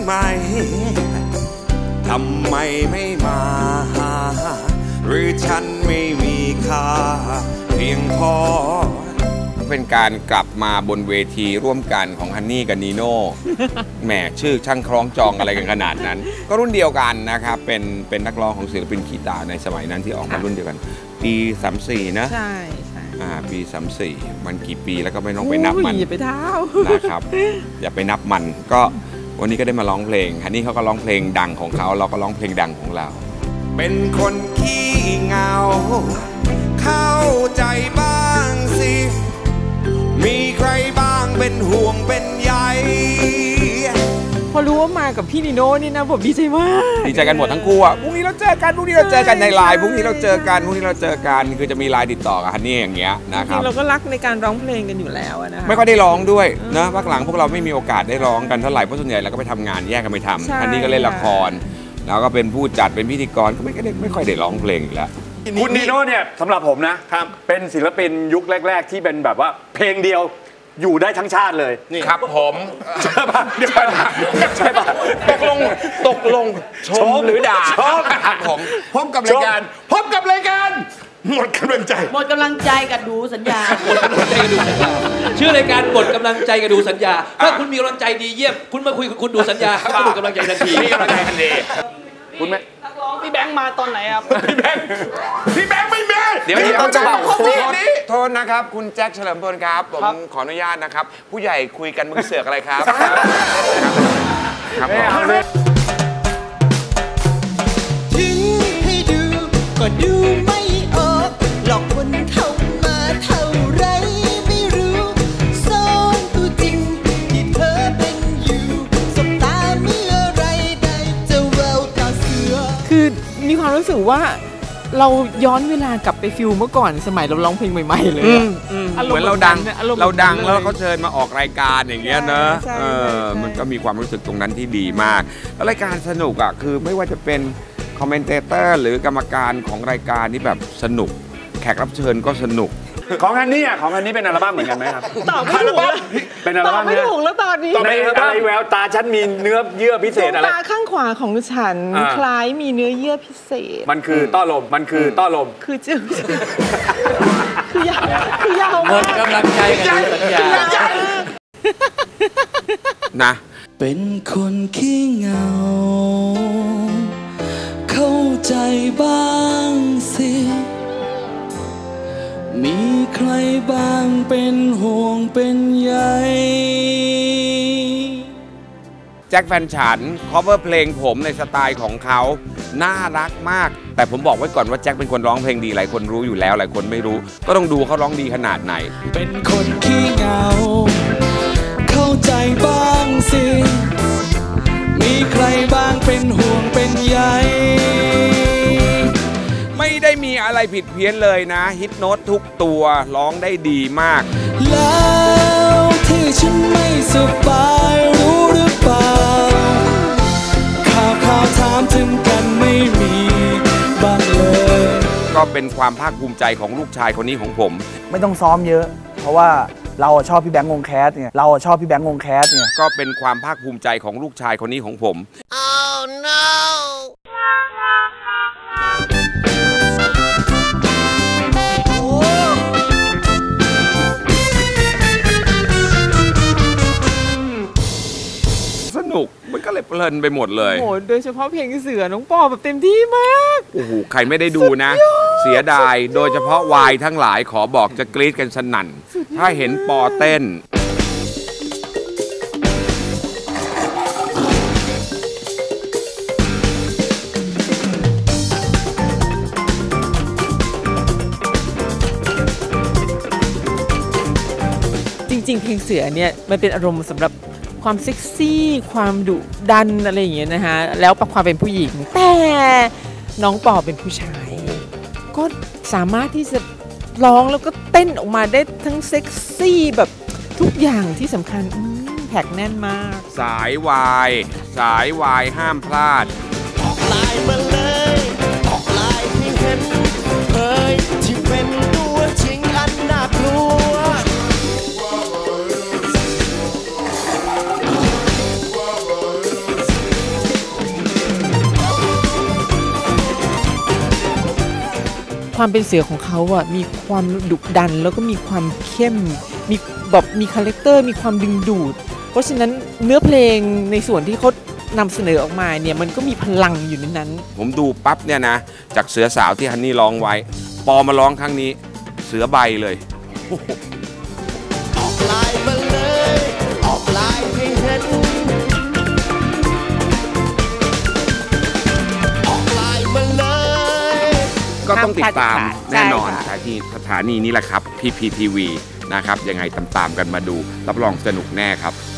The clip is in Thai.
ไหมทำไมไม่มาหรือฉันไม่มีค่าเพียงพอเป็นการกลับมาบนเวทีร่วมกันของฮันนี่กับนีโน่แหมชื่อช่างคล้องจองอะไรกันขนาดนั้นก็รุ่นเดียวกันนะครับเป็นนักร้องของศิลปินขีตาในสมัยนั้นที่ออกมารุ่นเดียวกันปี34นะใช่ปี34มันกี่ปีแล้วก็ไม่ต้องไปนับมันอย่าไปเท้านะครับอย่าไปนับมันก็วันนี้ก็ได้มาร้องเพลงฮันนี่เขาก็ร้องเพลงดังของเขาเราก็ร้องเพลงดังของเราเป็นคนขี้เหงาเข้าใจบ้างสิมีใครบ้างเป็นห่วงเป็นใยพอรู้ว่ามากับพี่นิโน่นี่นะผมดีใจมากดีใจกันหมดทั้งคู่อ่ะพรุ่งนี้เราเจอกันพรุ่งนี้เราเจอกันในไลน์พรุ่งนี้เราเจอกันพรุ่งนี้เราเจอกันคือจะมีไลน์ติดต่อกับฮันนี่อย่างเงี้ยนะครับเราก็รักในการร้องเพลงกันอยู่แล้วนะไม่ค่อยได้ร้องด้วยนะพักหลังพวกเราไม่มีโอกาสได้ร้องกันเท่าไหร่เพราะส่วนใหญ่เราก็ไปทำงานแยกกันไปทำฮันนี่ก็เล่นละครแล้วก็เป็นผู้จัดเป็นพิธีกรก็ไม่ค่อยได้ร้องเพลงอยู่แล้วคุณนีโน่เนี่ยสำหรับผมนะครับเป็นศิลปินยุคแรกๆที่เป็นแบบว่าเพลงเดียวอยู่ได้ทั้งชาติเลยครับผมใช่ป่ะเดี๋ยวใช่ป่ะตกลงชมหรือด่าครับผมพบกับรายการหมดกำลังใจกับดูสัญญาชื่อรายการหมดกำลังใจกับดูสัญญาถ้าคุณมีกำลังใจดีเยี่ยมคุณมาคุยกับคุณดูสัญญาก็หมดกำลังใจทันทีมีกำลังใจทันทีคุณไหมนักร้องพี่แบงค์มาตอนไหนครับพี่แบงค์ไม่มีเดี๋ยวต้นฉบับโทษนะครับคุณแจ็คเฉลิมพลครับผมขออนุญาตนะครับผู้ใหญ่คุยกันมึงเสือกอะไรครับครับถึงให้ดูก็ดูไม่ออกหลอกคนเข้ามาเท่าไรไม่รู้ซ่อนตัวจริงที่เธอเป็นอยู่สบตาเมื่อไรได้จะแววตาเสือคือมีความรู้สึกว่าเราย้อนเวลากลับไปฟิลเมื่อก่อนสมัยเราร้องเพลงใหม่ๆเลยเหมือนเราดังแล้วเขาเชิญมาออกรายการอย่างเงี้ยเนอะมันก็มีความรู้สึกตรงนั้นที่ดีมากแล้วรายการสนุกอ่ะคือไม่ว่าจะเป็นคอมเมนเตเตอร์หรือกรรมการของรายการนี่แบบสนุกแขกรับเชิญก็สนุกของอันนี้เป็นอัลบั้มเหมือนกันไหมครับตอบไม่ถูกเป็นอัลบั้มไม่ถูกแล้วตอนนี้ในอะไรแววตาฉันมีเนื้อเยื่อพิเศษอะไรตาข้างขวาของฉันคล้ายมีเนื้อเยื่อพิเศษมันคือต้อลมคือจืดคือยาวหมดกำลังใจกับดูสัญญานะเป็นคนขี้เหงาเข้าใจบ้างสิมีใครบ้างเป็นห่วงเป็นใยแจ็คแฟนฉัน cover เพลงผมในสไตล์ของเขาน่ารักมากแต่ผมบอกไว้ก่อนว่าแจ็คเป็นคนร้องเพลงดีหลายคนรู้อยู่แล้วหลายคนไม่รู้ก็ต้องดูเขาร้องดีขนาดไหนเป็นคนขี้เหงาเข้าใจบ้างสิมีใครบ้างเป็นห่วงเป็นใยไม่ได้มีอะไรผิดเพี้ยนเลยนะฮิตโน้ตทุกตัวร้องได้ดีมากแล้วที่ฉันไม่สบายรู้หรือเปล่าข่าวถามถึงกันไม่มีบ้างเลยก็เป็นความภาคภูมิใจของลูกชายคนนี้ของผมไม่ต้องซ้อมเยอะเพราะว่าเราชอบพี่แบงค์วงแคสเนี่ยก็เป็นความภาคภูมิใจของลูกชายคนนี้ของผม Oh no สนุกมันก็เลยเพลินไปหมดเลยโอ้โหโดยเฉพาะเพลงเสือน้องปอแบบเต็มที่มากโอ้โหใครไม่ได้ดูนะเสียดายโดยเฉพาะวายทั้งหลายขอบอกจะกรี๊ดกันสนั่นถ้าเห็นปอเต้นจริงๆเพลงเสือเนี่ยมันเป็นอารมณ์สำหรับความเซ็กซี่ความดุดันอะไรอย่างเงี้ยนะฮะแล้วประความเป็นผู้หญิงแต่น้องปอเป็นผู้ชายก็สามารถที่จะร้องแล้วก็เต้นออกมาได้ทั้งเซ็กซี่แบบทุกอย่างที่สำคัญแพ็กแน่นมากสายวายห้ามพลาดออกลายมาเลยออกลายให้เห็นเฮ้ยที่เป็นตัวจริงอันน่ากลัวความเป็นเสือของเขาอ่ะมีความดุดันแล้วก็มีความเข้มมีแบบมีคาแรคเตอร์มีความดึงดูดเพราะฉะนั้นเนื้อเพลงในส่วนที่เขานำเสนอออกมาเนี่ยมันก็มีพลังอยู่ในนั้นผมดูปั๊บเนี่ยนะจากเสือสาวที่ฮันนี่ร้องไว้ปอมาร้องครั้งนี้เสือใบเลยออกลายมาเลยออกลายให้เห็นออกลายมาเลยก็ต้องติดตามแน่นอนสถานีนี้แหละครับ PPTV นะครับยังไงตามกันมาดูรับรองสนุกแน่ครับ